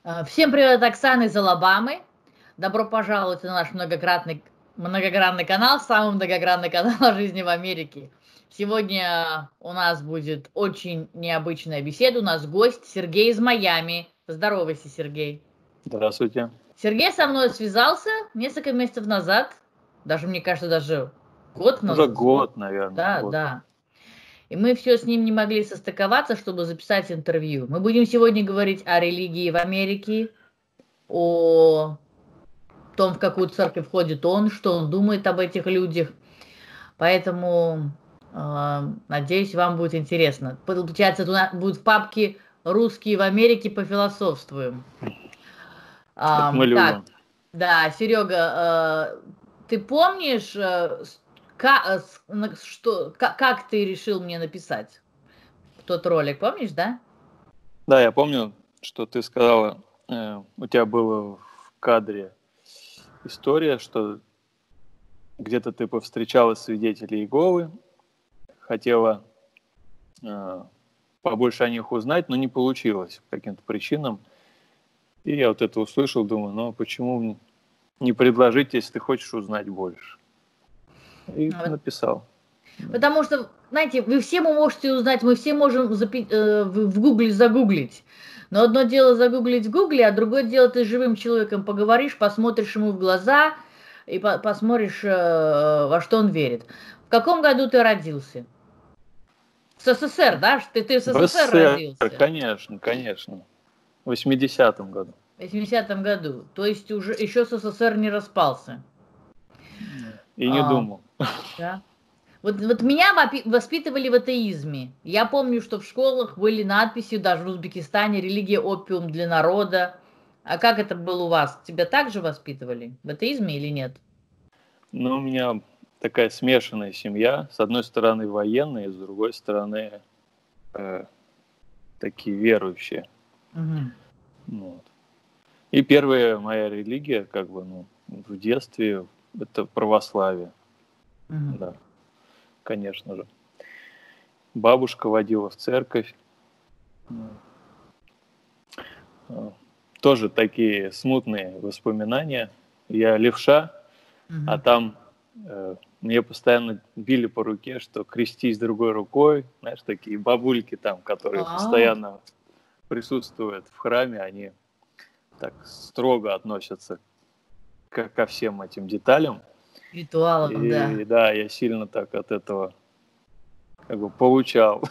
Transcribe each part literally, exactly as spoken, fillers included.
А, Всем привет, Оксана из Алабамы. Добро пожаловать на наш многократный, многогранный канал, самый многогранный канал о жизни в Америке. Сегодня у нас будет очень необычная беседа. У нас гость Сергей из Майами. Поздоровайся, Сергей. Здравствуйте. Сергей со мной связался несколько месяцев назад. Даже, мне кажется, даже год назад. Уже год, наверное. Да, год. да. И мы все с ним не могли состыковаться, чтобы записать интервью. Мы будем сегодня говорить о религии в Америке, о том, в какую церковь входит он, что он думает об этих людях. Поэтому, э, надеюсь, вам будет интересно. Получается, это будет в папке «Русские в Америке пофилософствуем». Как А, мы любим. Так, да, Серега, э, ты помнишь, э, как, что, как, как ты решил мне написать тот ролик, помнишь, да? Да, я помню, что ты сказала, э, у тебя было в кадре история, что где-то ты повстречала свидетелей Иеговы, хотела э, побольше о них узнать, но не получилось по каким-то причинам. И я вот это услышал, думаю, ну почему не предложить, если ты хочешь узнать больше? И Вот. написал. Потому что, знаете, вы все можете узнать, мы все можем запи- э, в, в гугле загуглить. Но одно дело загуглить в гугле, а другое дело ты с живым человеком поговоришь, посмотришь ему в глаза и по- посмотришь, э, во что он верит. В каком году ты родился? В СССР, да? Ты, ты в В СССР СССР, родился? конечно, конечно. В восьмидесятом году. В восьмидесятом году. То есть уже еще СССР не распался. И не А, думал. да. Вот, вот меня воспитывали в атеизме. Я помню, что в школах были надписи, даже в Узбекистане, религия опиум для народа. А как это было у вас? Тебя также воспитывали в атеизме или нет? Ну, у меня такая смешанная семья. С одной стороны военные, с другой стороны э, такие верующие. Угу. Вот. И первая моя религия, как бы, ну, в детстве, это православие. Угу. Да, конечно же. Бабушка водила в церковь. Тоже такие смутные воспоминания. Я левша, Угу. а там э, мне постоянно били по руке, что крестись другой рукой. Знаешь, такие бабульки там, которые А, постоянно присутствуют в храме, они так строго относятся ко, ко всем этим деталям. ритуалом, да. И да, я сильно так от этого как бы получал.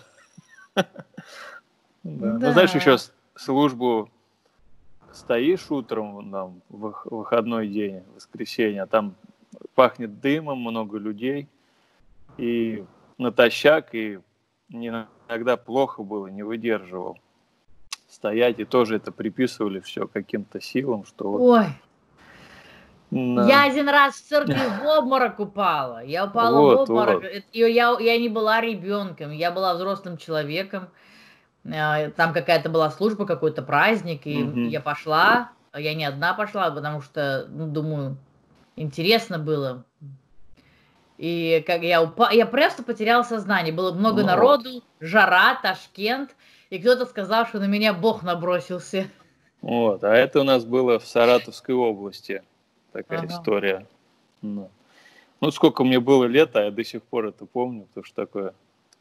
Ну, знаешь, еще службу стоишь утром, там, в выходной день, воскресенье, а там пахнет дымом, много людей, и натощак, и иногда плохо было, не выдерживал стоять, и тоже это приписывали все каким-то силам, что вот... Ой, на... я один раз в церкви в обморок упала. Я упала в Вот, обморок. вот. Я, я не была ребенком, я была взрослым человеком. Там какая-то была служба, какой-то праздник, и Угу. я пошла. Я не одна пошла, потому что, ну, думаю, интересно было. И как я упала, я просто потеряла сознание. Было много Ну, народу, вот. жара, Ташкент, и кто-то сказал, что на меня Бог набросился. Вот, а это у нас было в Саратовской области такая Ага. история. Ну. ну, сколько мне было лет, а я до сих пор это помню, потому что такое...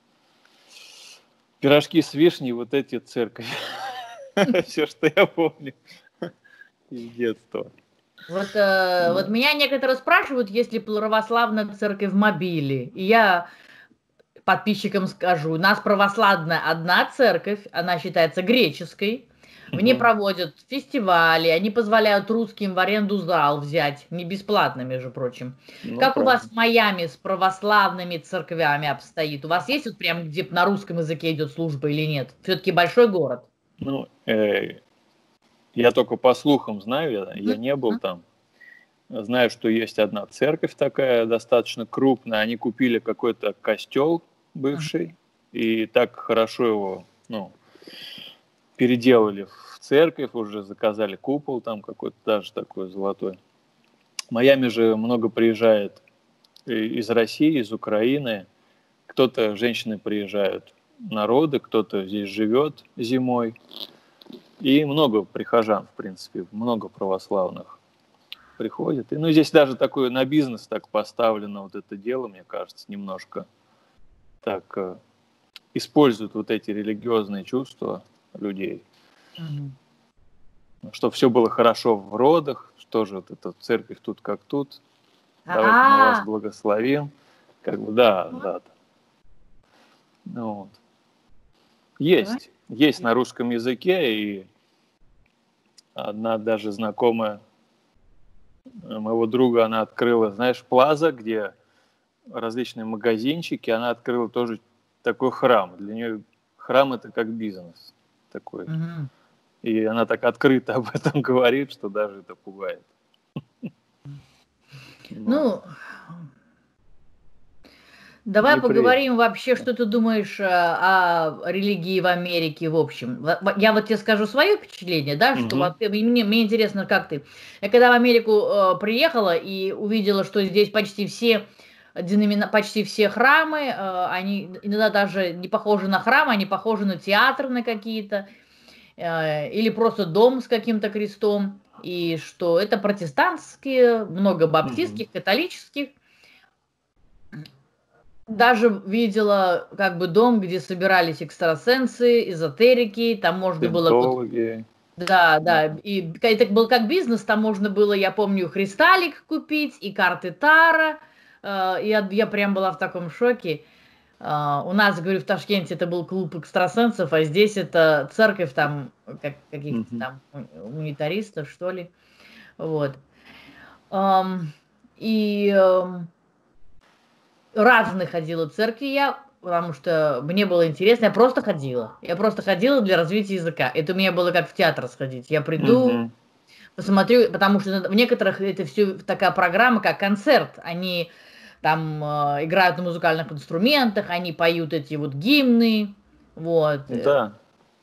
Пирожки с вишней, вот эти церковь. Все, что я помню из детства. Вот, э, вот меня некоторые спрашивают, есть ли православная церковь в Мобиле. И я подписчикам скажу, у нас православная одна церковь, она считается греческой. В ней Угу. проводят фестивали, они позволяют русским в аренду зал взять, не бесплатно, между прочим. Ну, как правда. у вас в Майами с православными церквями обстоит? У вас есть вот прям, где на русском языке идет служба или нет? Все-таки большой город. Ну, э, я только по слухам знаю, я, я не был Mm-hmm. там. Знаю, что есть одна церковь такая достаточно крупная. Они купили какой-то костел бывший, uh-huh. и так хорошо его, ну, переделали в церковь, уже заказали купол там какой-то даже такой золотой. В Майами же много приезжает из России, из Украины. Кто-то, женщины приезжают, народы, кто-то здесь живет зимой. И много прихожан, в принципе, много православных приходит. И, ну, здесь даже такое на бизнес так поставлено вот это дело, мне кажется, немножко так э, используют вот эти религиозные чувства людей. Мгм. Чтобы все было хорошо в родах, что же вот эта церковь тут как тут, давайте мы вас А, благословим. Как бы, да, да. Ну, вот. Есть, есть на русском языке, и одна даже знакомая моего друга, она открыла, знаешь, Плаза, где различные магазинчики, она открыла тоже такой храм. Для нее храм — это как бизнес такой. Мгм. И она так открыто об этом говорит, что даже это пугает. Но Ну, давай непри... поговорим вообще, что ты думаешь э, о религии в Америке в общем. Во- во- Я вот тебе скажу свое впечатление, да, что Мгм. вообще и мне, мне интересно, как ты. Я когда в Америку э, приехала и увидела, что здесь почти все деномина... почти все храмы, э, они иногда даже не похожи на храм, они похожи на театры на какие-то, э, или просто дом с каким-то крестом, и что это протестантские, много Мгм. баптистских, католических. Даже видела как бы дом, где собирались экстрасенсы, эзотерики, там можно было вот, Сcientology. да, да, Мгм. и к- это был как бизнес, там можно было, я помню, христалик купить и карты Таро, э, я, я прям была в таком шоке. А, у нас, говорю, в Ташкенте это был клуб экстрасенсов, а здесь это церковь там как, каких-то Мгм. там унитаристов, что ли, вот. Ам, и ам, разные ходила церкви я, потому что мне было интересно, я просто ходила. Я просто ходила для развития языка. Это у меня было как в театр сходить. Я приду, Мгм. посмотрю, потому что в некоторых это все такая программа, как концерт. Они там э, играют на музыкальных инструментах, они поют эти вот гимны, вот. э. Да.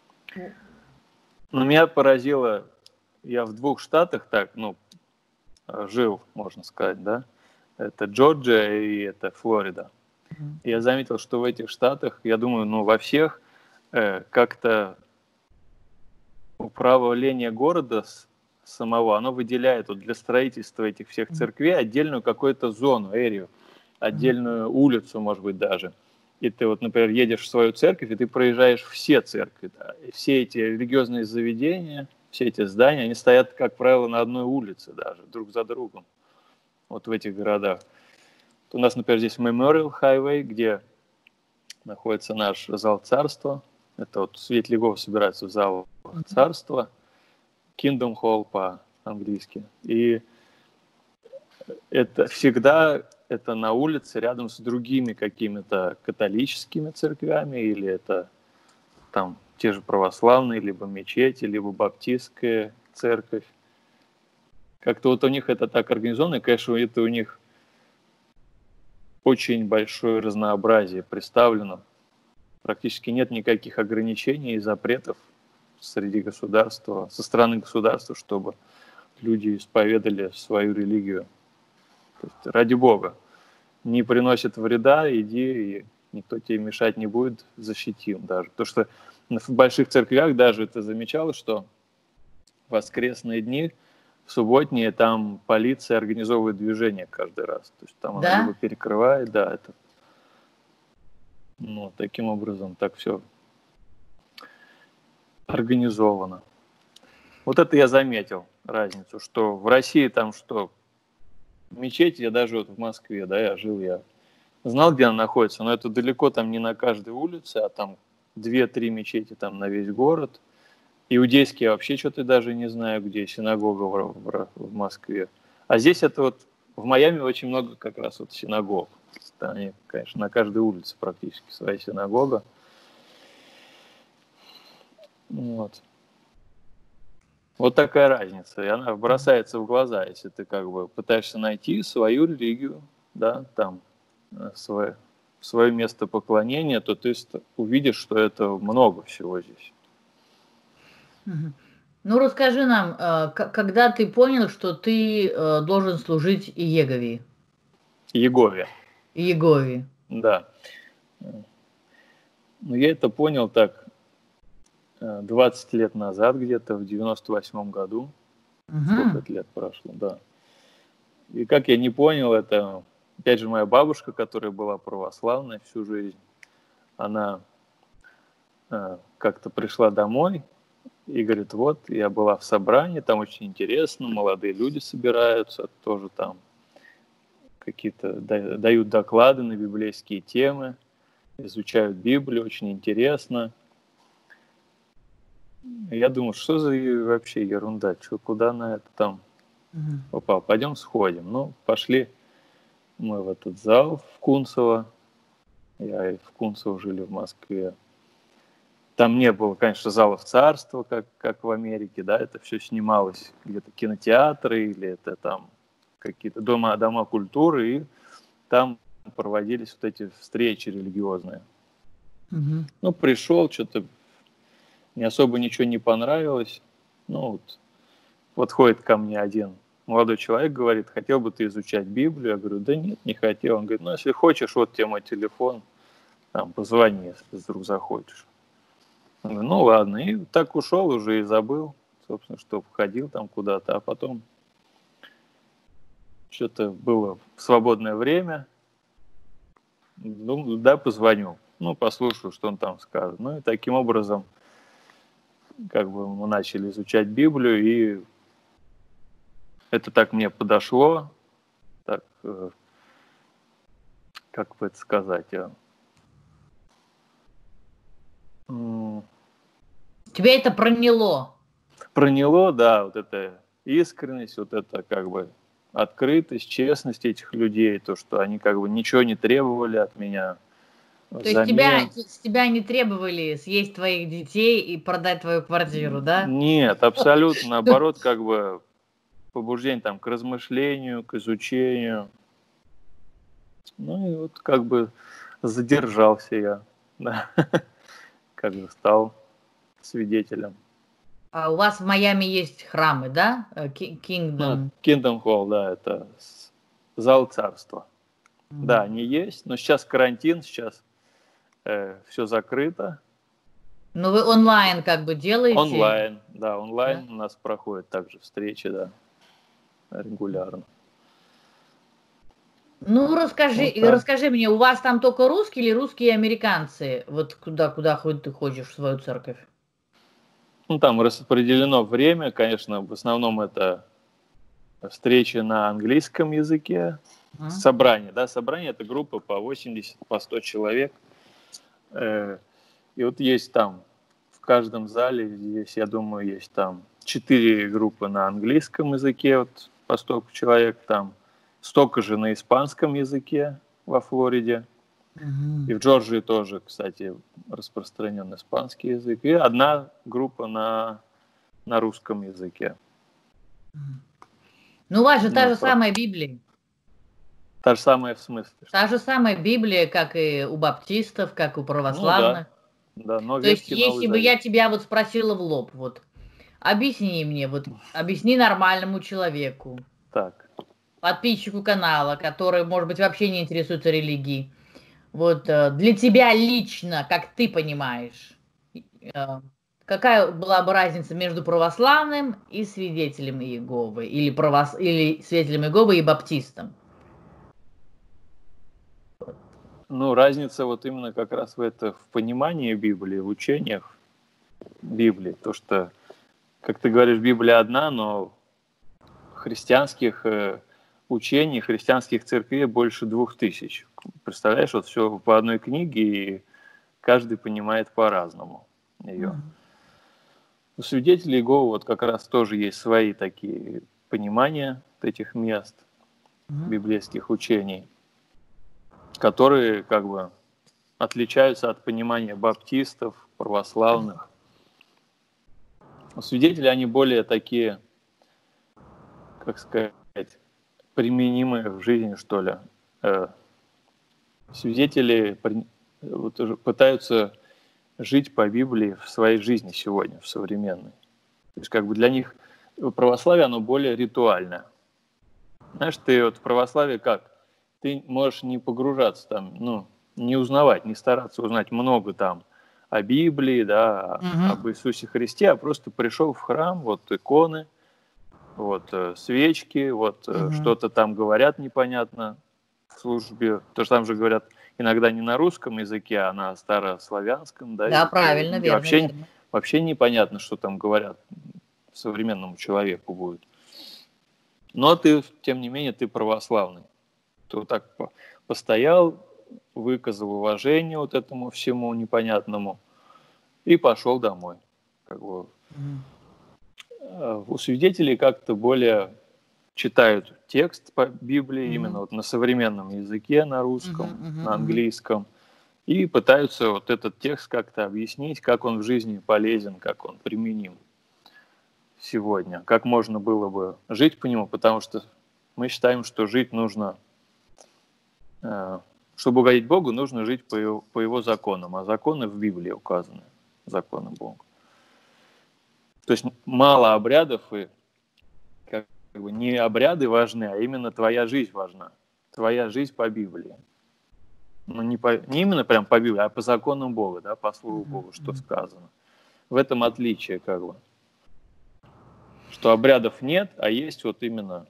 Но меня поразило, я в двух штатах так, ну, жил, можно сказать, да. Это Джорджия и это Флорида. Мгм. Я заметил, что в этих штатах, я думаю, ну, во всех э, как-то управление города с- самого, оно выделяет вот для строительства этих всех церквей отдельную какую-то зону, эрию, Мгм. отдельную улицу, может быть, даже. И ты вот, например, едешь в свою церковь, и ты проезжаешь все церкви, да, и все эти религиозные заведения, все эти здания, они стоят, как правило, на одной улице даже, друг за другом, вот в этих городах. У нас, например, здесь Memorial Highway, где находится наш зал царства. Это вот светляков собираются в зал царства. Kingdom Hall по-английски. И это всегда это на улице рядом с другими какими-то католическими церквями, или это там те же православные, либо мечети, либо баптистская церковь. Как-то вот у них это так организовано, и, конечно, это у них очень большое разнообразие представлено. Практически нет никаких ограничений и запретов среди государства, со стороны государства, чтобы люди исповедали свою религию. То есть, ради Бога, не приносит вреда, иди, и никто тебе мешать не будет, защитим даже. Потому что в больших церквях даже это замечалось, что в воскресные дни, в субботние, там полиция организовывает движение каждый раз. То есть там она либо Да? перекрывает, да, это, ну, таким образом так все организовано. Вот это я заметил разницу, что в России там что, мечеть, я даже вот в Москве, да, я жил, я знал, где она находится, но это далеко там не на каждой улице, а там две-три мечети там на весь город. Иудейские я вообще что-то даже не знаю, где синагога в, в, в Москве. А здесь это вот, в Майами очень много как раз вот синагог. Они, конечно, на каждой улице практически своя синагога. Вот. Вот такая разница, и она бросается в глаза, если ты как бы пытаешься найти свою религию, да, там, э, свое, свое место поклонения, то ты увидишь, что это много всего здесь. Мгм. Ну, расскажи нам, э, к- когда ты понял, что ты э, должен служить Иегове, Иегове, Иегове? да. Но я это понял так, двадцать лет назад, где-то в девяносто восьмом году. Угу. Сколько это лет прошло, да. И как я не понял, это, опять же, моя бабушка, которая была православная всю жизнь, она э, как-то пришла домой и говорит, вот, я была в собрании, там очень интересно, молодые люди собираются, тоже там какие-то да, дают доклады на библейские темы, изучают Библию, очень интересно. Я думаю, что за вообще ерунда, что, куда на это там Угу. попал, пойдем сходим. Ну, пошли мы в этот зал в Кунцево, я и в Кунцево жили в Москве. Там не было, конечно, залов царства, как, как в Америке, да, это все снималось где-то кинотеатры или это там какие-то дома, дома культуры, и там проводились вот эти встречи религиозные. Угу. Ну, пришел, что-то не особо ничего не понравилось. Ну, вот подходит ко мне один молодой человек, говорит, хотел бы ты изучать Библию? Я говорю, да нет, не хотел. Он говорит, ну, если хочешь, вот тебе мой телефон, там, позвони, если вдруг захочешь. Я говорю, ну, ладно. И так ушел уже и забыл, собственно, что входил там куда-то, а потом что-то было в свободное время. Ну, да, позвоню. Ну, послушаю, что он там скажет. Ну, и таким образом, как бы мы начали изучать Библию, и это так мне подошло, так, э, как бы это сказать, я... м, Тебя это проняло. проняло, да, вот эта искренность, вот это как бы открытость, честность этих людей, то, что они как бы ничего не требовали от меня То есть тебя, взамен. с тебя не требовали съесть твоих детей и продать твою квартиру, да? Нет, абсолютно наоборот, как бы побуждение там к размышлению, к изучению. Ну и вот как бы задержался я, да, как бы стал свидетелем. А у вас в Майами есть храмы, да? Э, Ки- Ну, Kingdom. Kingdom Hall, да, это с- зал царства. Да, Мгм. они есть, но сейчас карантин, сейчас все закрыто. Ну вы онлайн как бы делаете, Онлайн, да, да? онлайн у нас проходят также встречи, да, регулярно. Ну расскажи, Вот и так. расскажи мне, у вас там только русские или русские и американцы? Вот куда, куда хоть ты ходишь в свою церковь? Ну, там распределено время, конечно, в основном это встречи на английском языке, М? собрание, да, собрание это группа по восемьдесят, по сто человек. Э, И вот есть там, в каждом зале, здесь, я думаю, есть там четыре группы на английском языке, вот по столько человек, там столько же на испанском языке во Флориде. И Мгм. в Джорджии тоже, кстати, распространен испанский язык. И одна группа на, на русском языке. Ну у вас же та Ну, же про- самая Библия. та же самая в смысле, что... Та же самая Библия, как и у баптистов, как у Ну да, православных. да, но То есть Ветхий Новый если бы Завет. я тебя вот спросила в лоб, вот, объясни мне, вот, объясни нормальному человеку, Так. подписчику канала, который, может быть, вообще не интересуется религией. Вот э, для тебя лично, как ты понимаешь, э, какая была бы разница между православным и свидетелем Иеговы, или, правос... или свидетелем Иеговы и баптистом? Ну, разница вот именно как раз в это, в понимании Библии, в учениях Библии. То, что, как ты говоришь, Библия одна, но христианских э, учений, христианских церквей больше двух тысяч. Представляешь, вот все по одной книге, и каждый понимает по-разному ее. Мгм. У свидетелей Иеговы вот как раз тоже есть свои такие понимания этих мест, Мгм. библейских учений, которые как бы отличаются от понимания баптистов, православных. Свидетели, они более такие, как сказать, применимые в жизни, что ли. Э, Свидетели при- вот уже пытаются жить по Библии в своей жизни сегодня, в современной. То есть как бы для них православие, оно более ритуальное. Знаешь, ты вот в православии как? Ты можешь не погружаться там, ну, не узнавать, не стараться узнать много там о Библии, да, Мгм. об Иисусе Христе, а просто пришел в храм, вот иконы, вот э, свечки, вот э, Мгм. что-то там говорят непонятно в службе, потому что там же говорят иногда не на русском языке, а на старославянском, да, Да, языке. правильно, И верно, вообще, верно. вообще непонятно, что там говорят современному человеку будет. Но ты, тем не менее, ты православный. Ты вот так по- постоял, выказал уважение вот этому всему непонятному и пошел домой. Как бы, Мгм. э, у свидетелей как-то более читают текст по Библии именно Мгм. вот на современном языке, на Мгм. русском, Мгм. на Мгм. английском, и пытаются вот этот текст как-то объяснить, как он в жизни полезен, как он применим сегодня, как можно было бы жить по нему, потому что мы считаем, что жить нужно, э, чтобы угодить Богу, нужно жить по его, по его законам, а законы в Библии указаны, законы Бога. То есть мало обрядов, и как бы не обряды важны, а именно твоя жизнь важна, твоя жизнь по Библии. Ну, не, по, не именно прям по Библии, а по законам Бога, да, по Слову Мгм. Бога, что Мгм. сказано. В этом отличие, как бы. Что обрядов нет, а есть вот именно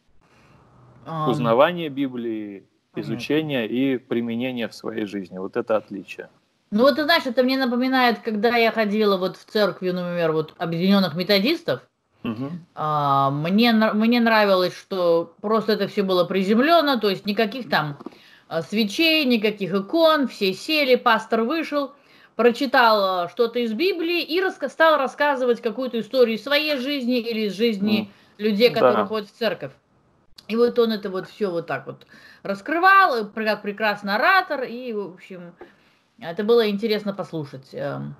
Ам, узнавание Библии, Понятно. изучение и применение в своей жизни. Вот это отличие. Ну вот ты знаешь, это мне напоминает, когда я ходила вот в церкви, например, вот Объединенных Методистов. Мгм. А, мне, нра- мне нравилось, что просто это все было приземленно, то есть никаких там а, свечей, никаких икон, все сели, пастор вышел, прочитал а, что-то из Библии и раска- стал рассказывать какую-то историю из своей жизни или из М, жизни людей, которые Да. ходят в церковь. И вот он это вот все вот так вот раскрывал, и пр- как прекрасный оратор, и, в общем, это было интересно послушать. эм.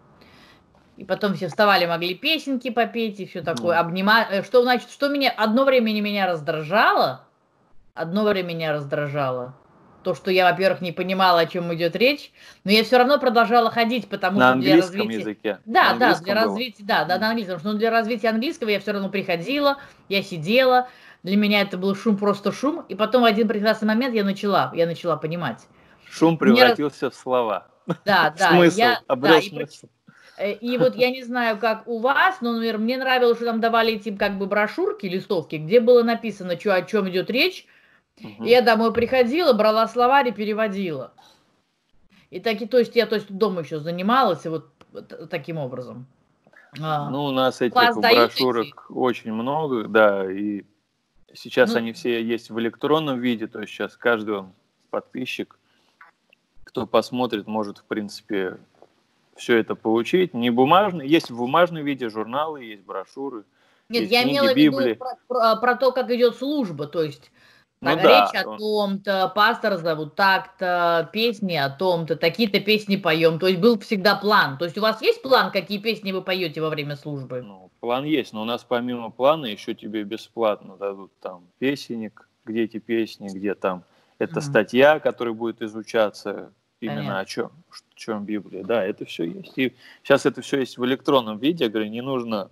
И потом все вставали, могли песенки попеть и все такое, Мгм. обнимать. Что значит, что меня одно время не меня раздражало, одно время меня раздражало. То, что я, во-первых, не понимала, о чем идет речь, но я все равно продолжала ходить, потому На что для английском развития... языке. На Да, да, для английском было. развития, да, да, М. на английском, но для развития английского я все равно приходила, я сидела, для меня это был шум, просто шум, и потом в один прекрасный момент я начала, я начала понимать. Шум Мне раз... превратился в слова. Да, В да, смысл. я, да, Обрел и смысл. Э, И вот я не знаю, как у вас, но, например, мне нравилось, что там давали эти как бы брошюрки, листовки, где было написано, чё, о чем идет речь. И Мгм. я домой приходила, брала словарь и переводила. И таки, то есть я то есть дома еще занималась и вот, вот таким образом. А, Ну, у нас у вас этих дают эти? брошюрок очень много, да, и сейчас Ну, они все есть в электронном виде, то есть сейчас каждый подписчик, кто посмотрит, может, в принципе, все это получить. Не бумажный, есть в бумажном виде журналы, есть брошюры, нет, есть я книги, имела в виду Библии. про, про- про то, как идет служба, то есть Ну так, речь да, о он- том-то, пастора зовут так-то, песни о том-то, такие-то песни поем. То есть был всегда план. То есть у вас есть план, какие песни вы поете во время службы? ну, план есть, но у нас помимо плана еще тебе бесплатно дадут там песенник, где эти песни, где там эта Мгм. статья, которая будет изучаться именно о Понятно. чем, в чем Библия. Да, это все есть. И сейчас это все есть в электронном виде, я говорю, не нужно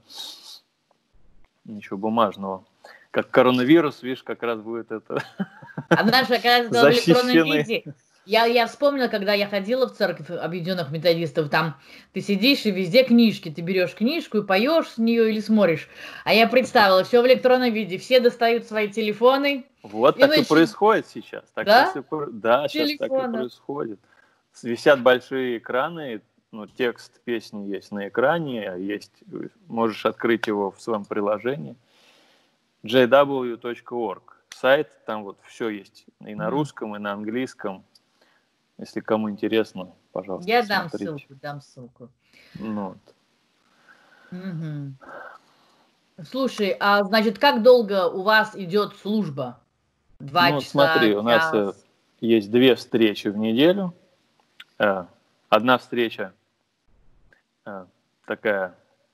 ничего бумажного. Как коронавирус, видишь, как раз будет это А наша, когда ты сказала в электронном защищены. виде, я, я вспомнила, когда я ходила в церковь объединенных методистов, там ты сидишь и везде книжки, ты берешь книжку и поешь с нее или смотришь. А я представила, все в электронном виде, все достают свои телефоны Вот и так и начинают, происходит сейчас. Так сейчас да, и про- да, сейчас так и телефона. происходит. Висят большие экраны, ну, текст песни есть на экране, а есть, можешь открыть его в своем приложении. джей дабл ю точка орг сайт, там вот все есть и на Мгм. русском, и на английском. Если кому интересно, пожалуйста, Я дам смотрите. ссылку, дам ссылку. Ну, вот. Мгм. Слушай, а значит, как долго у вас идет служба? Два Ну, вот часа, смотри, у нас э, час? есть две встречи в неделю. Э, одна встреча э, такая,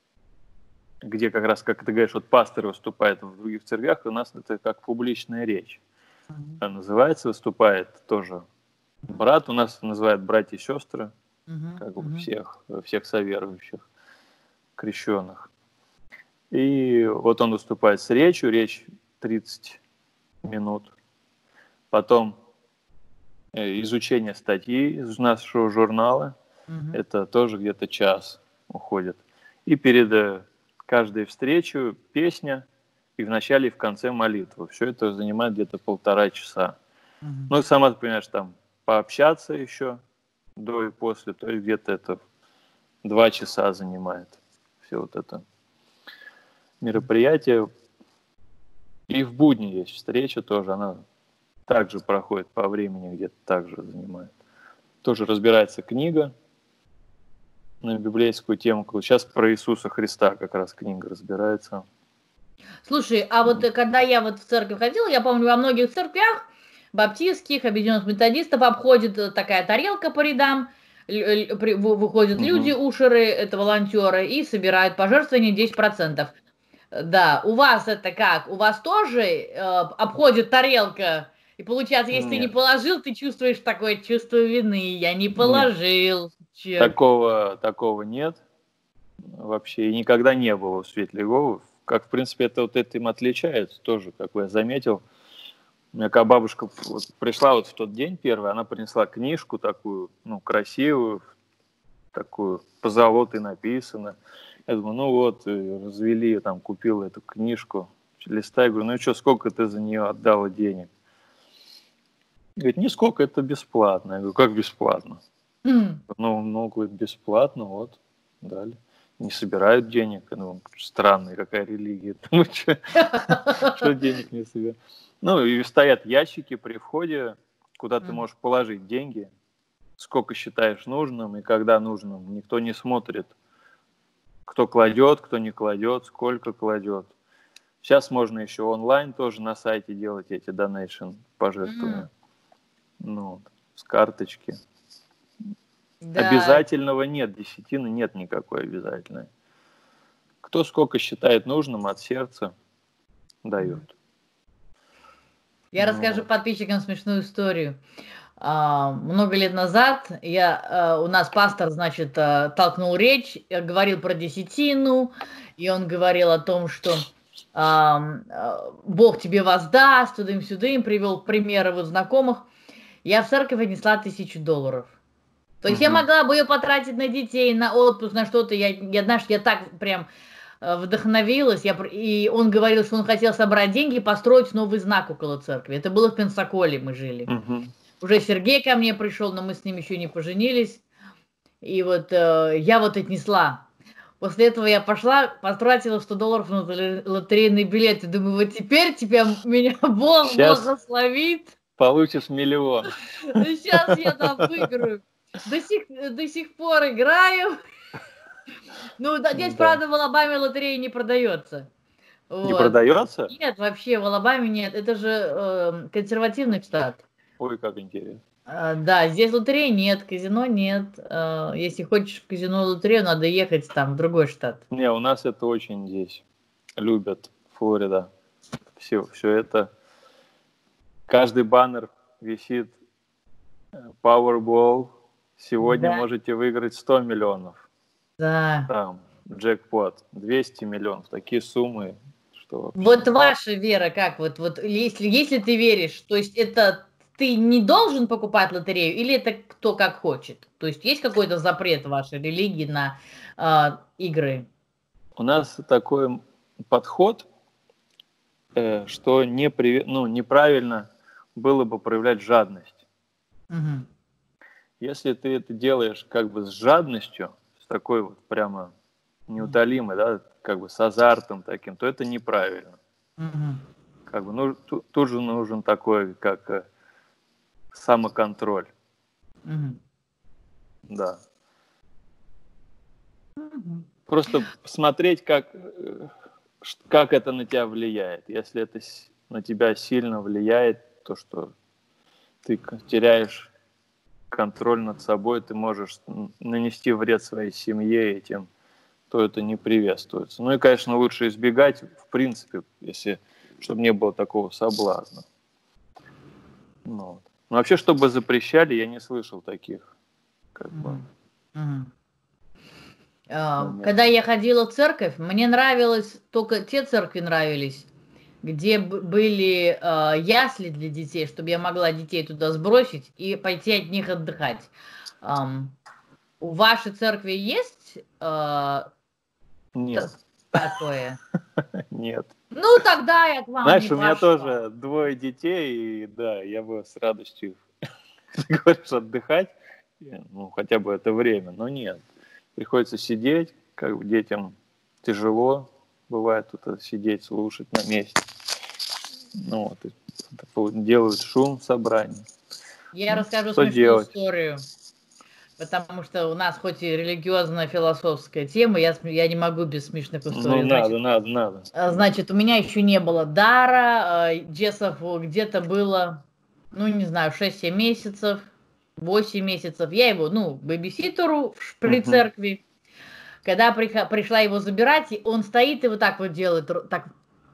где как раз, как ты говоришь, вот пастор выступает в других церквях, у нас это как публичная речь. Мгм. А называется, выступает тоже брат, у нас называют братья и сестры, Мгм. как бы Мгм. всех, всех соверующих, крещенных. И вот он выступает с речью, речь тридцать минут. Потом э, изучение статьи из нашего журнала. Мгм. Это тоже где-то час уходит. И перед э, каждой встречей песня, и в начале, и в конце молитва. Все это занимает где-то полтора часа. Мгм. Ну, и сама ты понимаешь, там пообщаться еще до и после, то есть где-то это два часа занимает все вот это мероприятие. И в будни есть встреча тоже, она также проходит по времени, где-то так же занимает. Тоже разбирается книга на библейскую тему. Сейчас про Иисуса Христа как раз книга разбирается. Слушай, а вот э, когда я вот в церковь ходила, я помню, во многих церквях баптистских, объединенных методистов обходит э, такая тарелка по рядам, л- л- при- вы- выходят люди, Мгм. ушеры, это волонтеры, и собирают пожертвования десять процентов. Э, Да, у вас это как? У вас тоже э, обходит тарелка, и получается, если ты не Нет, положил, ты чувствуешь такое чувство вины, я не нет, положил чек. такого, такого нет вообще, и никогда не было у Светлой Иеговы. Как, в принципе, это вот этим отличается тоже, как я заметил. У меня как бабушка вот пришла вот в тот день первый, она принесла книжку такую, ну, красивую, такую позолотой написано. Я думаю, ну вот, и развели, там, купил эту книжку, листаю, говорю, ну и что, сколько ты за нее отдала денег? Говорит, нисколько, это бесплатно. Я говорю, как бесплатно? М. Ну, ну, говорит, бесплатно, вот, дали. Не собирают денег. Ну, странная какая религия. Ну, что, что денег не собирают? Ну, и стоят ящики при входе, куда ты М. можешь положить деньги, сколько считаешь нужным и когда нужным. Никто не смотрит, кто кладет, кто не кладет, сколько кладет. Сейчас можно еще онлайн тоже на сайте делать эти donation М. пожертвования. Ну, вот, с карточки. Да, Обязательного нет, десятины нет никакой обязательной. Кто сколько считает нужным от сердца, дает. я Ну, расскажу вот. подписчикам смешную историю. А, много лет назад я, а, у нас пастор, значит, а, толкнул речь, э, говорил про десятину, и он говорил о том, что ам, а, Бог тебе воздаст, тудым-сюдым, привел примеры вот знакомых. Я в церковь отнесла тысячу долларов. То есть я Мгм. могла бы ее потратить на детей, на отпуск, на что-то. Я, я, знаешь, я так прям э, вдохновилась. Я, пр- и он говорил, что он хотел собрать деньги и построить новый знак около церкви. Это было в Пенсаколе, мы жили. Мгм. Уже Сергей ко мне пришел, но мы с ним еще не поженились. И вот э, я вот отнесла. После этого я пошла, потратила сто долларов на ло- лотерейный билет. И думаю, вот теперь тебя меня Бог Сейчас благословит. получишь миллион. Сейчас я там выиграю. До сих, до сих пор играю. Ну, да, здесь, Да. правда, в Алабаме лотерея не продается. Не Вот. продается? Нет, вообще в Алабаме нет. Это же э, консервативный штат. Ой, как интересно. А, да, здесь лотереи нет, казино нет. А, если хочешь в казино и лотерею, надо ехать там в другой штат. Не, у нас это очень здесь любят, Флорида. Все, все это. Каждый баннер висит э, Powerball. Сегодня Да, можете выиграть сто миллионов. да. Там джекпот двести миллионов. Такие суммы, что вообще. Вот ваша вера как? Вот, вот если, если ты веришь, то есть это ты не должен покупать лотерею или это кто как хочет? То есть есть какой-то запрет в вашей религии на а, игры? У нас такой подход, э, что не при, ну, неправильно было бы проявлять жадность. Мгм. Если ты это делаешь как бы с жадностью, с такой вот прямо неутолимой, да, как бы с азартом таким, то это неправильно. Мгм. Как бы, ну, ту- тут же нужен такой, как э, самоконтроль, Мгм. да. Мгм. Просто посмотреть, как, э, ш- как это на тебя влияет. Если это с- на тебя сильно влияет, то что ты к- теряешь контроль над собой, ты можешь н- нанести вред своей семье этим, то это не приветствуется. Ну и, конечно, лучше избегать, в принципе, если, чтобы не было такого соблазна. Ну, вот. Но вообще, чтобы запрещали, я не слышал таких, как бы, Мгм. Мгм. А, Когда моментов. я ходила в церковь, мне нравилось, только те церкви нравились, где б- были а, ясли для детей, чтобы я могла детей туда сбросить и пойти от них отдыхать. Ам, У вашей церкви есть э, Нет. такое? Нет. Ну, тогда я к вам Знаешь, не у меня пошла. тоже двое детей, и да, я бы с радостью, ты говоришь, отдыхать, ну, хотя бы это время, но нет. Приходится сидеть, как бы детям тяжело, бывает тут сидеть, слушать на месте. Ну вот, это делают шум в собрании. Я Ну, расскажу что смешную делать? историю. Потому что у нас хоть и религиозно-философская тема, я, я не могу без смешных Ну, историй. надо, Значит, надо, надо. значит, у меня еще не было дара. Джессов где-то было, ну, не знаю, шесть-семь месяцев, восемь месяцев. Я его, ну, бэбиситеру при Угу. церкви. Когда пришла его забирать, он стоит и вот так вот делает. Так.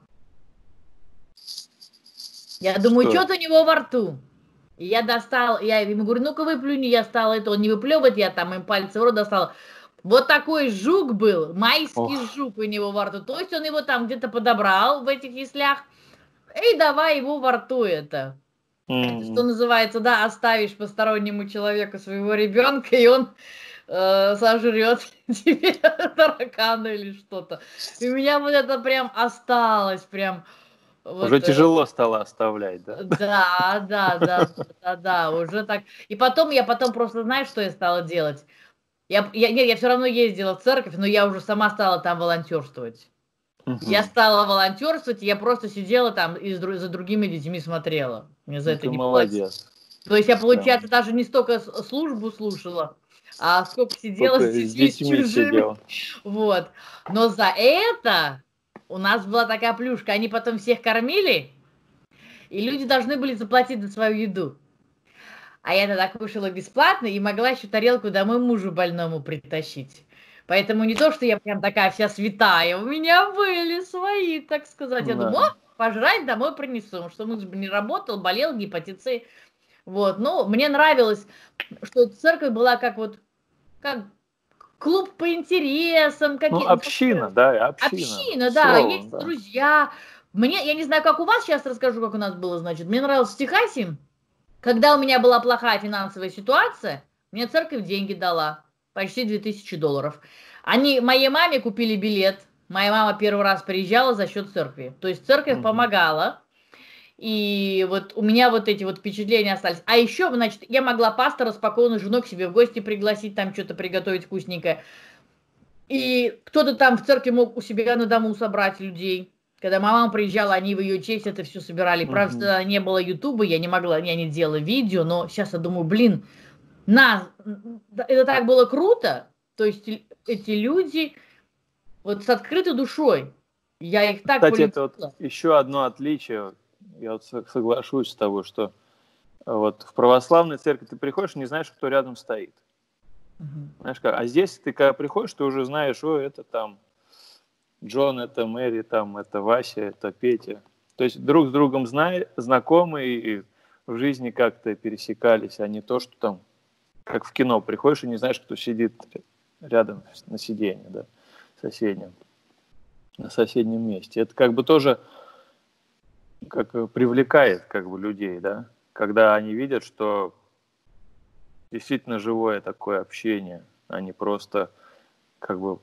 Я думаю, Что? что-то у него во рту. И я достал, я ему говорю, ну-ка выплюни, я стала это, он не выплевывает, я там им пальцы в рот достала. Вот такой жук был, майский Ох. жук у него во рту. То есть он его там где-то подобрал в этих яслях, и давай его во рту это. Это что М-м. называется, да, оставишь постороннему человеку своего ребенка, и он э, сожрет тебе таракана или что-то. И у меня вот это прям осталось, прям... Уже Вот, э, тяжело стало оставлять, да? да, да, да, да, да, уже так. И потом я потом просто, знаешь, что я стала делать? Я, я, нет, я все равно ездила в церковь, но я уже сама стала там волонтерствовать. Я Угу. стала волонтерствовать, и я просто сидела там и с дру- за другими детьми смотрела. Мне за Ну, это ты не платили. молодец. То есть я, Прям. получается, даже не столько с- службу слушала, а сколько сидела Только с с детьми, с детьми чужими. сидел. Вот. Но за это у нас была такая плюшка. Они потом всех кормили, и люди должны были заплатить за свою еду. А я тогда кушала бесплатно и могла еще тарелку домой мужу больному притащить. Поэтому не то, что я прям такая вся святая, у меня были свои, так сказать. Я думаю, Да. о, пожрать домой принесу, что муж бы не работал, болел, гепатит С. Вот, ну, мне нравилось, что церковь была как вот, как клуб по интересам, Ну, какие община, да, община. община, да, Словом, есть да. друзья. Мне, я не знаю, как у вас, сейчас расскажу, как у нас было, значит. Мне нравилось в Техасе, когда у меня была плохая финансовая ситуация, мне церковь деньги дала, почти две тысячи долларов. Они моей маме купили билет, моя мама первый раз приезжала за счет церкви. То есть церковь Угу. помогала, и вот у меня вот эти вот впечатления остались. А еще, значит, я могла пастора спокойно жену к себе в гости пригласить, там что-то приготовить вкусненькое. И кто-то там в церкви мог у себя на дому собрать людей. Когда мама приезжала, они в ее честь это все собирали. Правда, Угу. тогда не было Ютуба, я не могла, я не делала видео, но сейчас я думаю, блин, нас, это так было круто. То есть эти люди вот с открытой душой, я их так Кстати, это вот полюбила. еще одно отличие. Я вот соглашусь с тобой, что вот в православной церкви ты приходишь, не знаешь, кто рядом стоит. Мгм. Знаешь как? А здесь ты когда приходишь, ты уже знаешь, о, это там Джон, это Мэри, там это Вася, это Петя. То есть друг с другом зна... знакомы и в жизни как-то пересекались, а не то, что там, как в кино, приходишь и не знаешь, кто сидит рядом на сиденье, да, соседнем, на соседнем месте. Это как бы тоже как привлекает как бы людей, да, когда они видят, что действительно живое такое общение, а не просто как бы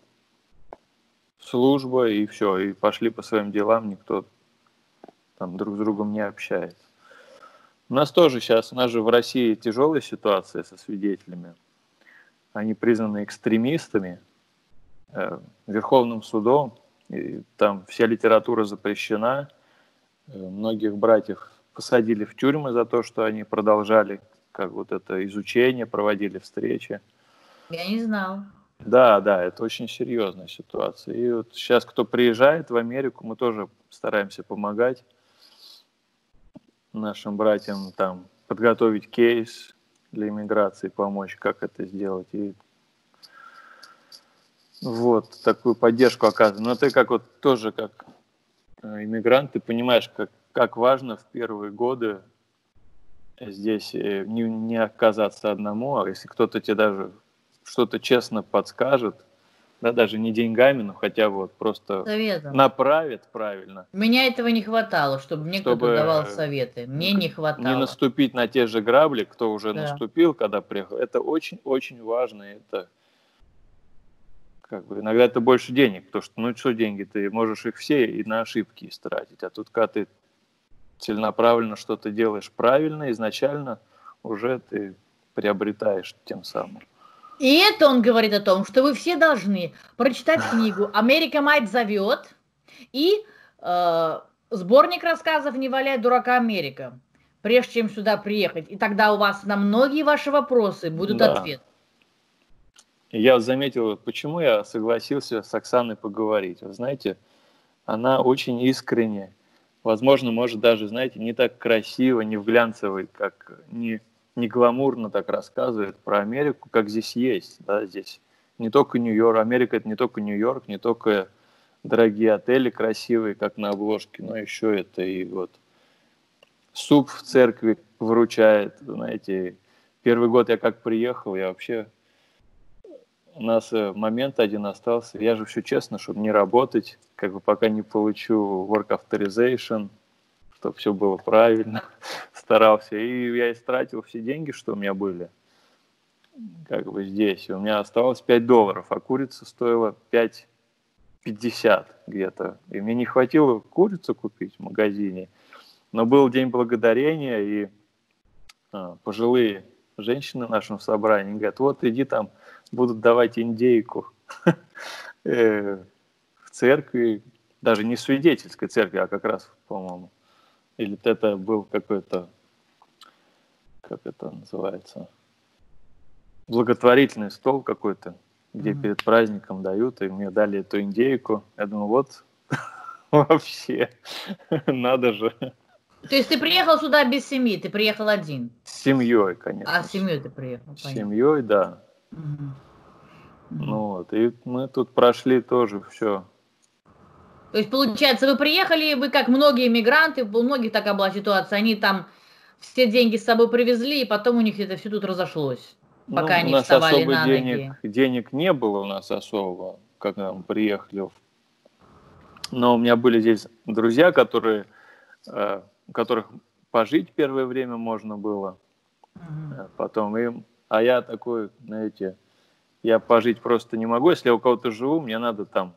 служба и все, и пошли по своим делам, никто там друг с другом не общается. У нас тоже сейчас, у нас же в России тяжелая ситуация со свидетелями. Они признаны экстремистами э, Верховным судом, и там вся литература запрещена. Э, многих братьев посадили в тюрьмы за то, что они продолжали как вот это изучение, проводили встречи. Я не знал. Да, да, это очень серьезная ситуация. И вот сейчас, кто приезжает в Америку, мы тоже стараемся помогать нашим братьям там подготовить кейс для иммиграции, помочь, как это сделать. И вот такую поддержку оказываем. Но ты как вот тоже как иммигрант, ты понимаешь, как, как важно в первые годы здесь не, не оказаться одному, а если кто-то тебе даже что-то честно подскажет, да, даже не деньгами, но хотя бы вот просто Советом. направят правильно. Меня этого не хватало, чтобы мне кто-то Чтобы давал советы. Мне не не хватало. наступить на те же грабли, кто уже Да. наступил, когда приехал. Это очень-очень важно. Это как бы иногда это больше денег, потому что, ну что деньги, ты можешь их все и на ошибки истратить. А тут, когда ты целенаправленно что-то делаешь правильно, изначально уже ты приобретаешь тем самым. И это он говорит о том, что вы все должны прочитать книгу «Америка, мать, зовет» и э, сборник рассказов «Не валяй дурака, Америка», прежде чем сюда приехать. И тогда у вас на многие ваши вопросы будут Да. ответы. Я заметил, почему я согласился с Оксаной поговорить. Вы знаете, она очень искренне, возможно, может даже, знаете, не так красиво, не в глянцевой, как не, не гламурно так рассказывает про Америку, как здесь есть. Да, здесь не только Нью-Йорк, Америка это не только Нью-Йорк, не только дорогие отели красивые, как на обложке, но еще это и вот суп в церкви выручает. Знаете, первый год я как приехал, я вообще... У нас момент один остался. Я же все честно, чтобы не работать, как бы пока не получу work authorization, чтобы все было правильно, старался. И я истратил все деньги, что у меня были, как бы здесь. И у меня осталось пять долларов, а курица стоила пять пятьдесят где-то. И мне не хватило курицу купить в магазине. Но был День Благодарения, и а, пожилые женщины в нашем собрании говорят, вот иди там, будут давать индейку в церкви, даже не в свидетельской церкви, а как раз, по-моему, или это был какой-то, как это называется, благотворительный стол какой-то, где mm-hmm. перед праздником дают, и мне дали эту индейку. Я думаю, вот вообще, надо же. То есть ты приехал сюда без семьи, ты приехал один? С семьей, конечно. А, с семьей ты приехал, С семьей, да. Угу. Угу. Ну вот, и мы тут прошли тоже все. То есть, получается, вы приехали, вы как многие мигранты, у многих такая была ситуация, они там все деньги с собой привезли, и потом у них это все тут разошлось, пока ну, они у нас вставали особо на денег, ноги. денег не было у нас особо, когда мы приехали. Но у меня были здесь друзья, которые, э, у которых пожить первое время можно было. Угу. Потом им, а я такой, знаете, я пожить просто не могу. Если я у кого-то живу, мне надо там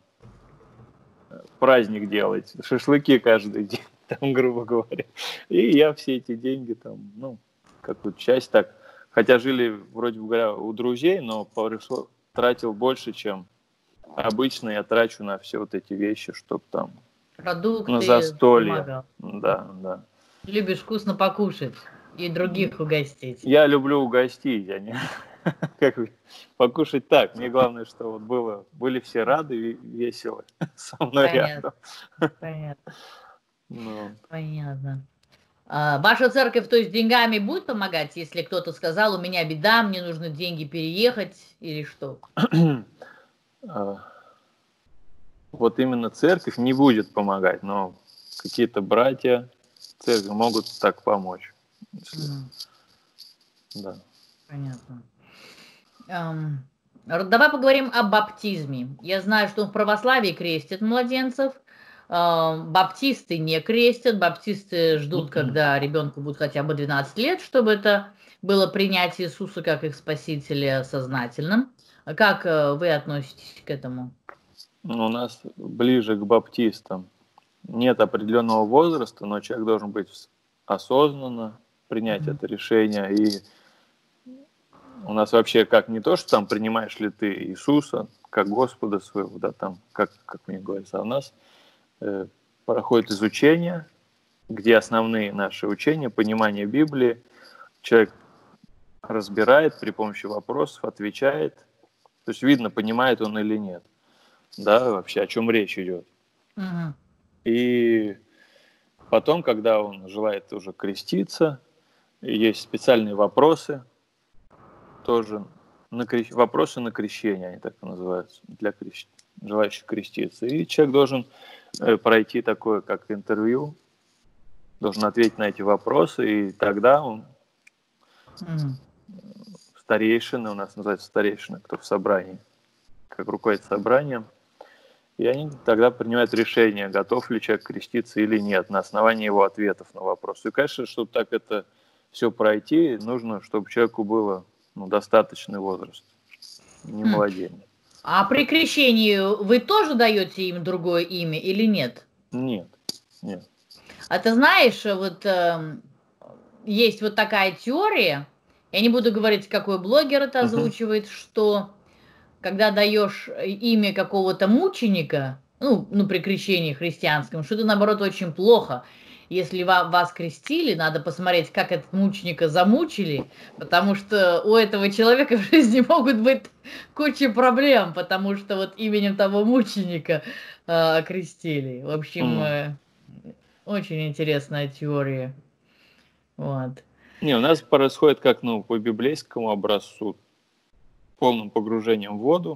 праздник делать, шашлыки каждый день, там, грубо говоря. И я все эти деньги там, ну, какую-то часть так, хотя жили, вроде бы говоря, у друзей, но пришло, тратил больше, чем обычно я трачу на все вот эти вещи, чтобы там продукты, на застолье. помогал. Да, да. Любишь вкусно покушать и других угостить. Я люблю угостить, а не как покушать так. Мне главное, что вот было, были все рады и весело со мной Понятно. рядом. Понятно. Ну. Понятно. А, ваша церковь, то есть, деньгами будет помогать, если кто-то сказал, у меня беда, мне нужно деньги переехать или что? Вот именно церковь не будет помогать, но какие-то братья церкви могут так помочь. Mm. Да. Понятно. Um, давай поговорим о баптизме. Я знаю, что в православии крестят младенцев, uh, баптисты не крестят, баптисты ждут, mm-hmm. когда ребенку будет хотя бы двенадцать лет, чтобы это было принятие Иисуса как их спасителя сознательным. Как uh, вы относитесь к этому? У нас ближе к баптистам. Нет определенного возраста, но человек должен быть осознанно принять mm-hmm. это решение. И у нас вообще как не то, что там принимаешь ли ты Иисуса как Господа своего, да, там, как, как мне говорится, а у нас э, проходит изучение, где основные наши учения, понимание Библии. Человек разбирает при помощи вопросов, отвечает. То есть видно, понимает он или нет. Да, вообще, о чем речь идет. Uh-huh. И потом, когда он желает уже креститься, есть специальные вопросы, тоже на крещ... вопросы на крещение, они так и называются, для крещ... желающих креститься. И человек должен э, пройти такое, как интервью, должен ответить на эти вопросы, и тогда он uh-huh. старейшина, у нас называется старейшина, кто в собрании, как руководит собранием, и они тогда принимают решение, готов ли человек креститься или нет, на основании его ответов на вопрос. И, конечно, чтобы так это все пройти, нужно, чтобы человеку было ну, достаточный возраст, не Хм. младенец. А при крещении вы тоже даете им другое имя или нет? Нет, нет. А ты знаешь, вот э, есть вот такая теория, я не буду говорить, какой блогер это озвучивает, uh-huh. что когда даешь имя какого-то мученика, ну, ну, при крещении христианском, что это, наоборот, очень плохо. Если вас крестили, надо посмотреть, как этого мученика замучили, потому что у этого человека в жизни могут быть куча проблем, потому что вот именем того мученика э, крестили. В общем, э, очень интересная теория. Вот. Не, у нас происходит как, ну, по библейскому образцу, полным погружением в воду,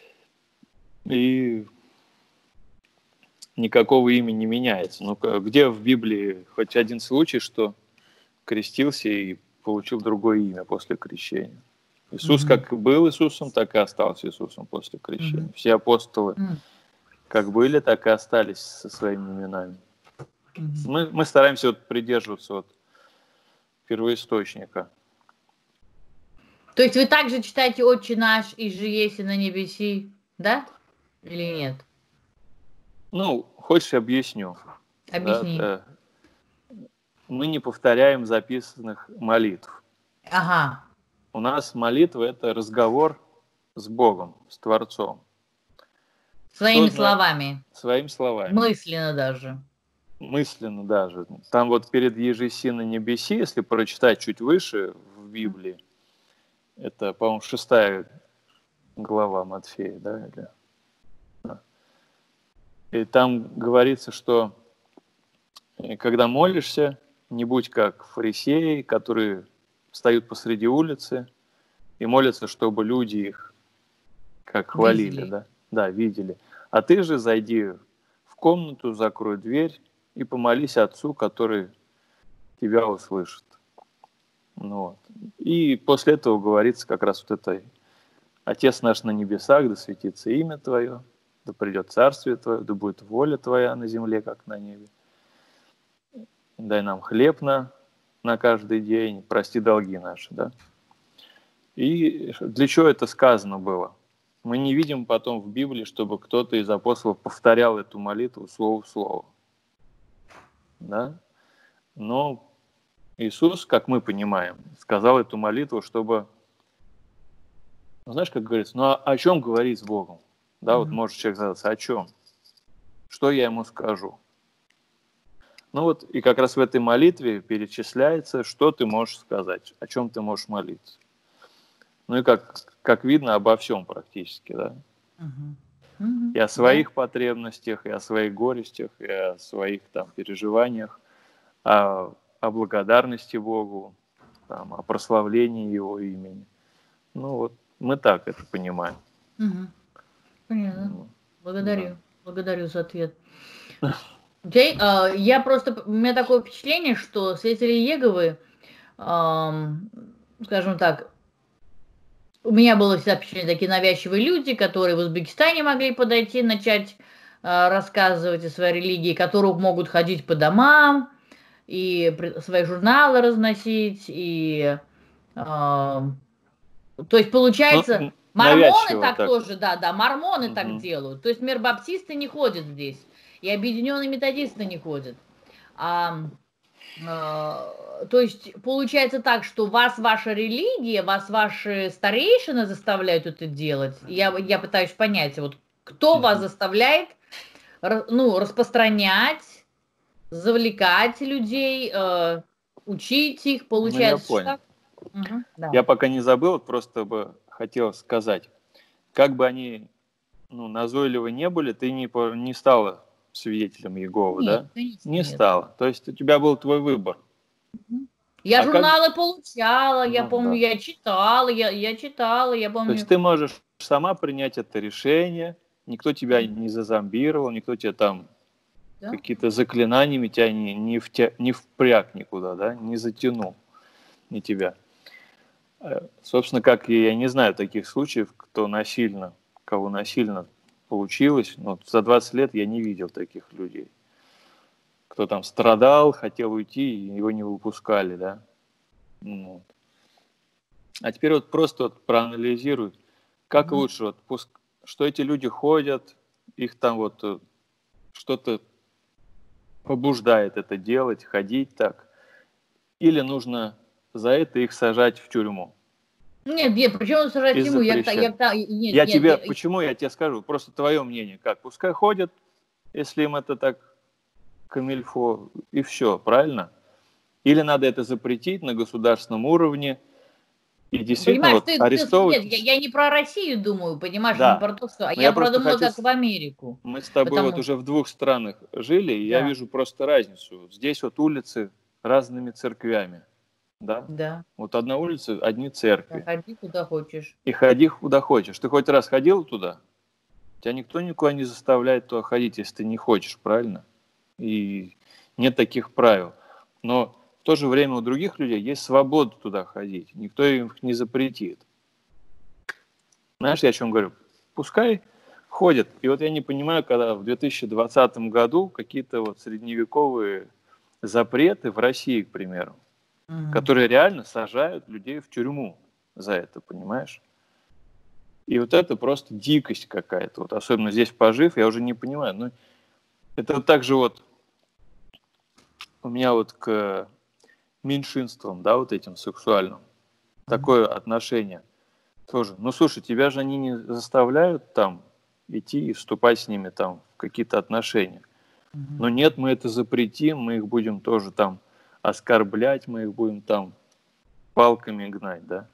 и никакого имени не меняется. Ну, где в Библии хоть один случай, что крестился и получил другое имя после крещения? Иисус mm-hmm. как был Иисусом, так и остался Иисусом после крещения. Mm-hmm. Все апостолы mm-hmm. как были, так и остались со своими именами. Mm-hmm. Мы, мы стараемся вот придерживаться вот первоисточника. То есть вы также читаете «Отче наш, и же есть на небеси», да? Или нет? Ну, хочешь, объясню. Объясни. Да, мы не повторяем записанных молитв. Ага. У нас молитва – это разговор с Богом, с Творцом. Своими Что словами. Своими словами. Мысленно даже. Мысленно даже. Там вот перед «Ежеси на небеси», если прочитать чуть выше в Библии, это, по-моему, шестая глава Матфея, да? Или... И там говорится, что когда молишься, не будь как фарисеи, которые встают посреди улицы и молятся, чтобы люди их как хвалили, видели. да? Да, видели. А ты же зайди в комнату, закрой дверь и помолись Отцу, который тебя услышит. Ну, вот. И после этого говорится как раз вот это: Отец наш на небесах, да светится имя Твое, да придет царствие Твое, да будет воля Твоя на земле, как на небе. Дай нам хлеб на, на каждый день, прости долги наши, да. И для чего это сказано было? Мы не видим потом в Библии, чтобы кто-то из апостолов повторял эту молитву слово в слово. Да? Но Иисус, как мы понимаем, сказал эту молитву, чтобы, ну, знаешь, как говорится, ну, а о чем говорить с Богом? Да, mm-hmm. вот может человек задаться, о чем? Что я ему скажу? Ну вот, и как раз в этой молитве перечисляется, что ты можешь сказать, о чем ты можешь молиться. Ну и как, как видно, обо всем практически, да. Uh-huh. Uh-huh. И о своих yeah. потребностях, и о своих горестях, и о своих там переживаниях, о, о благодарности Богу, там, о прославлении Его имени. Ну вот, мы так это понимаем. Uh-huh. Понятно. Ну, Благодарю. Да. Благодарю за ответ. Okay. Uh, я просто, у меня такое впечатление, что свидетели Иеговы, uh, скажем так, у меня было всегда впечатление, такие навязчивые люди, которые в Узбекистане могли подойти, начать uh, рассказывать о своей религии, которые могут ходить по домам и свои журналы разносить, и uh, то есть получается, ну, мормоны так, так тоже, да, да, мормоны угу. так делают, то есть мир баптисты не ходят здесь. И объединенные методисты не ходят. А, а, то есть получается так, что вас ваша религия, вас ваши старейшины заставляют это делать. Я, я пытаюсь понять, вот кто вас заставляет ну, распространять, завлекать людей, э, учить их, получается. Ну, я понял. Угу, да. Я пока не забыл, просто бы хотел сказать, как бы они ну, назойливы не были, ты не, не стала свидетелем Иеговы, нет, да? Конечно, не нет. стала. То есть у тебя был твой выбор. Я а журналы как... получала, ну, я помню, да. я читала, я, я читала, я помню. То есть ты можешь сама принять это решение, никто тебя mm-hmm. не зазомбировал, никто тебя там да? какие-то заклинаниями тебя не, не, втя... не впряг никуда, да, не затянул, не тебя. Собственно, как и я не знаю таких случаев, кто насильно кого насильно получилось, но за двадцать лет я не видел таких людей. Кто там страдал, хотел уйти, и его не выпускали, да. Вот. А теперь вот просто вот проанализируй, как mm-hmm. лучше, вот, пуск... что эти люди ходят, их там вот что-то побуждает это делать, ходить так, или нужно за это их сажать в тюрьму? Нет, нет, почему сажать в тюрьму? Я, я, я, нет, я нет, тебе, я... почему я тебе скажу, просто твое мнение как, пускай ходят, если им это так камильфо, и все, правильно? Или надо это запретить на государственном уровне, и действительно понимаешь, вот ты, арестовывать... Ты, нет, я, я не про Россию думаю, понимаешь, да. не про то, что... Но я, я про думаю, хочу... как в Америку. Мы с тобой потому... вот уже в двух странах жили, и да. я вижу просто разницу. Здесь вот улицы разными церквями, да? Да. Вот одна улица, одни церкви. Да, ходи куда хочешь. И ходи куда хочешь. Ты хоть раз ходил туда? Тебя никто никуда не заставляет туда ходить, если ты не хочешь, правильно? И нет таких правил. Но в то же время у других людей есть свобода туда ходить. Никто им не запретит. Знаешь, я о чем говорю? Пускай ходят. И вот я не понимаю, когда в две тысячи двадцатом году какие-то вот средневековые запреты в России, к примеру, mm-hmm. которые реально сажают людей в тюрьму за это, понимаешь? И вот это просто дикость какая-то. Вот особенно здесь пожив, я уже не понимаю. Ну, это вот так же вот у меня вот к меньшинствам, да, вот этим сексуальным, mm-hmm. такое отношение тоже. Ну, слушай, тебя же они не заставляют там идти и вступать с ними там в какие-то отношения. Mm-hmm. Но нет, мы это запретим, мы их будем тоже там оскорблять, мы их будем там палками гнать, да.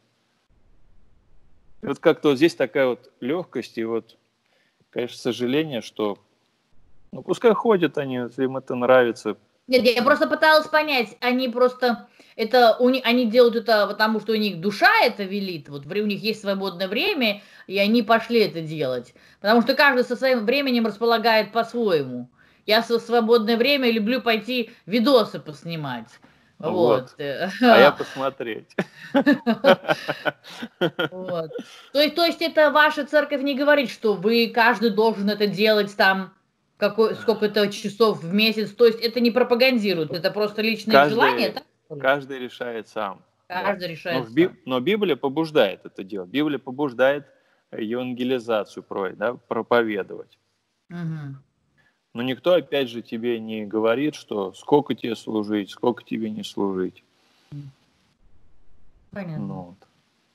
И вот как-то вот здесь такая вот легкость и вот, конечно, сожаление, что ну, пускай ходят они, если им это нравится. Нет, я просто пыталась понять, они просто, это, у них, они делают это потому, что у них душа это велит, вот у них есть свободное время, и они пошли это делать. Потому что каждый со своим временем располагает по-своему. Я в свободное время люблю пойти видосы поснимать. Вот. вот. А я посмотреть. Вот. То есть, то есть это ваша церковь не говорит, что вы каждый должен это делать там какой, сколько-то часов в месяц. То есть это не пропагандирует, это просто личные каждый, желания. Так? Каждый решает сам. Каждый да. решает но, сам. Би, но Библия побуждает это делать. Библия побуждает евангелизацию да, проповедовать. Угу. Но никто, опять же, тебе не говорит, что сколько тебе служить, сколько тебе не служить. Понятно. Ну, вот.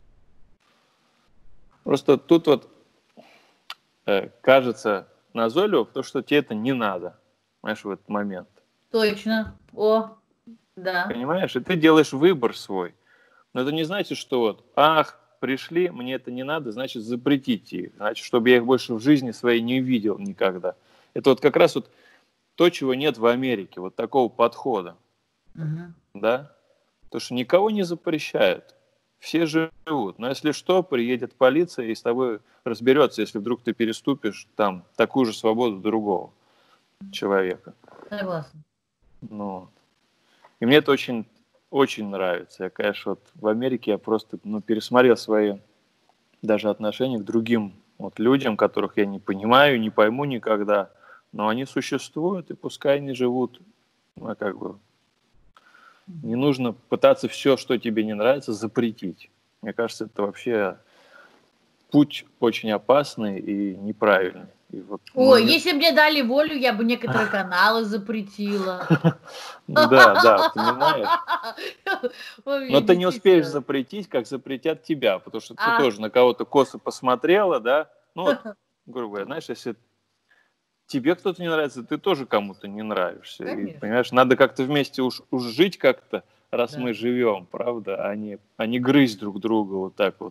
Просто тут вот э, кажется назойливо, потому что тебе это не надо, знаешь, в этот момент. Точно. О, да. Понимаешь? И ты делаешь выбор свой. Но это не значит, что вот, ах, пришли, мне это не надо, значит, запретите их. Значит, чтобы я их больше в жизни своей не увидел никогда. Это вот как раз вот то, чего нет в Америке, вот такого подхода. Угу. Да? Потому что никого не запрещают. Все живут. Но если что, приедет полиция и с тобой разберется, если вдруг ты переступишь там такую же свободу другого человека. Согласна. Ну, и мне это очень, очень нравится. Я, конечно, вот в Америке я просто ну, пересмотрел свои даже отношения к другим вот, людям, которых я не понимаю, не пойму никогда. Но они существуют, и пускай они живут, ну, как бы, не нужно пытаться все, что тебе не нравится, запретить. Мне кажется, это вообще путь очень опасный и неправильный. И вот, Ой, ну, если бы мне дали волю, я бы некоторые каналы запретила. Да, да, понимаешь? Но ты не успеешь запретить, как запретят тебя, потому что ты тоже на кого-то косо посмотрела, да? Ну, вот, грубо говоря, знаешь, если тебе кто-то не нравится, ты тоже кому-то не нравишься. И, понимаешь, надо как-то вместе уж, уж жить как-то, раз да. мы живем, правда, а не, а не грызть друг друга вот так вот.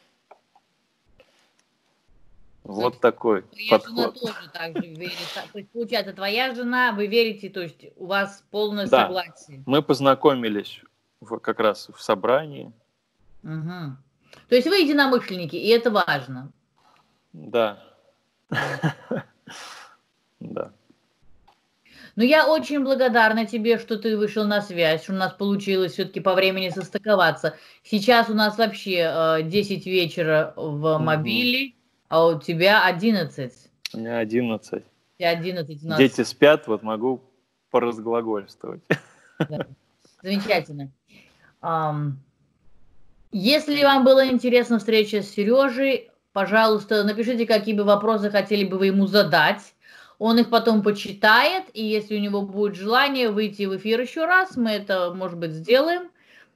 Вот Кстати, такой твоя подход. Жена тоже так же верит. То есть, получается, твоя жена, вы верите, то есть у вас полное да. согласие. Мы познакомились в, как раз в собрании. Угу. То есть вы единомышленники, и это важно. Да. Да. Ну, я очень благодарна тебе, что ты вышел на связь, что у нас получилось все-таки по времени состыковаться. Сейчас у нас вообще э, десять вечера в мобиле. А у тебя одиннадцать. У меня одиннадцать. У тебя одиннадцать. У нас... Дети спят, вот могу поразглагольствовать. Да. Замечательно. Um, если вам была интересна встреча с Сережей, пожалуйста, напишите, какие бы вопросы хотели бы вы ему задать. Он их потом почитает, и если у него будет желание выйти в эфир еще раз, мы это, может быть, сделаем.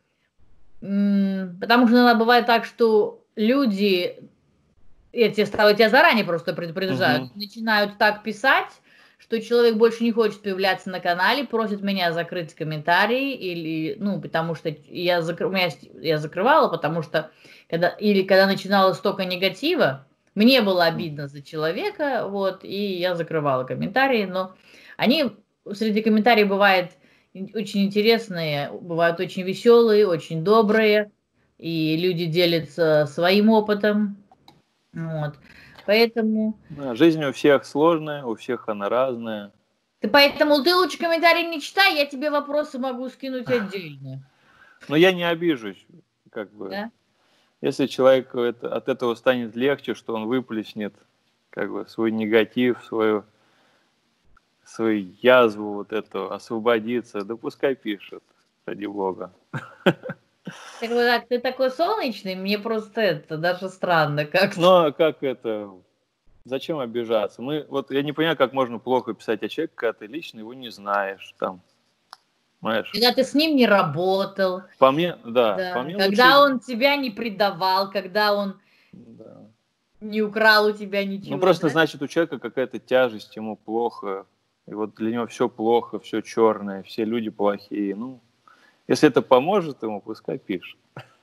Потому что иногда бывает так, что люди, я тебя, я тебя заранее просто предупреждаю, угу. начинают так писать, что человек больше не хочет появляться на канале, просит меня закрыть комментарии, или, ну, потому что я, закр... я закрывала, потому что, когда, или когда начиналось столько негатива, мне было обидно за человека, вот, и я закрывала комментарии, но они, среди комментариев бывает очень интересные, бывают очень веселые, очень добрые, и люди делятся своим опытом, вот. Поэтому... Да, жизнь у всех сложная, у всех она разная. Ты поэтому ты лучше комментарии не читай, я тебе вопросы могу скинуть отдельно. Но я не обижусь, как бы. Да? Если человеку это, от этого станет легче, что он выплеснет как бы свой негатив, свою, свою язву вот эту, освободиться, да пускай пишет, ради бога. Так вот так, ты такой солнечный, мне просто это даже странно как-то. Ну, а как это? Зачем обижаться? Мы, вот я не понимаю, как можно плохо писать о человеке, когда ты лично его не знаешь, там, знаешь. Когда ты с ним не работал. По мне, да. да. По мне когда лучше... он тебя не предавал, когда он да. не украл у тебя ничего. Ну, просто, да? значит, у человека какая-то тяжесть, ему плохо, и вот для него все плохо, все черное, все люди плохие. Ну, если это поможет ему, пускай пишет.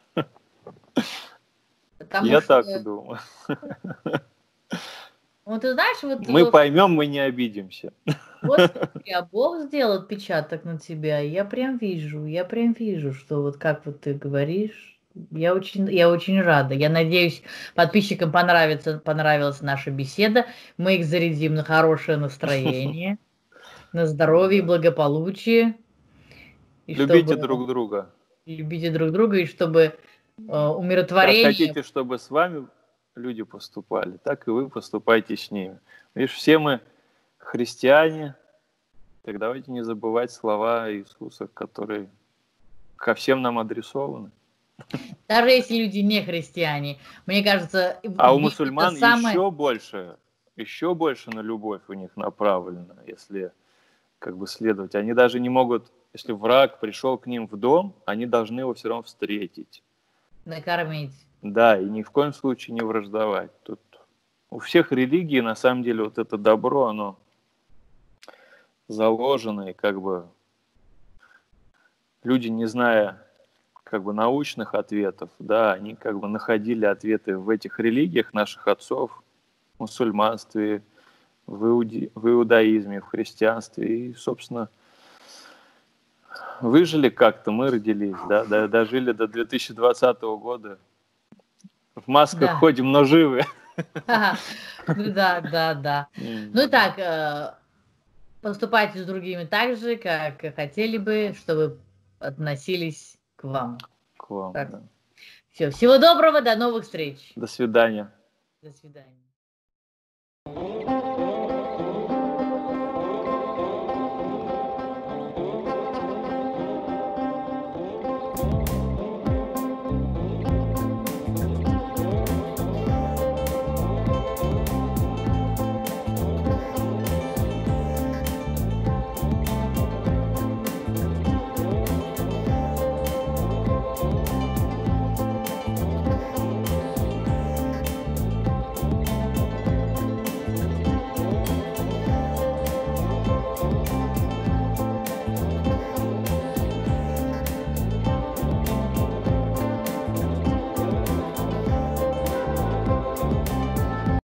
Потому Я что... так думаю. Вот ты знаешь, вот... Мы вот, поймем, мы не обидимся. Вот я Бог сделал отпечаток на тебя, я прям вижу, я прям вижу, что вот как вот ты говоришь, я очень, я очень рада. Я надеюсь, подписчикам понравится, понравилась наша беседа, мы их зарядим на хорошее настроение, на здоровье, благополучие. Любите друг друга. Любите друг друга, и чтобы умиротворение... Как хотите, чтобы с вами люди поступали, так и вы поступайте с ними. Видишь, все мы христиане, так давайте не забывать слова Иисуса, которые ко всем нам адресованы. Даже если люди не христиане, мне кажется... А у мусульман самое... еще больше, еще больше на любовь у них направлена, если как бы следовать. Они даже не могут, если враг пришел к ним в дом, они должны его все равно встретить. Накормить. Да, и ни в коем случае не враждовать. Тут у всех религий, на самом деле, вот это добро, оно заложено, и как бы люди, не зная как бы научных ответов, да, они как бы находили ответы в этих религиях наших отцов, в мусульманстве, в, иуди... в иудаизме, в христианстве, и, собственно, выжили как-то, мы родились, да, дожили до две тысячи двадцатого года. В масках да. ходим, но живы. Да, да, да. Ну и так, поступайте с другими так же, как хотели бы, чтобы относились к вам. К вам, так. Да. Все, всего доброго, до новых встреч. До свидания. До свидания.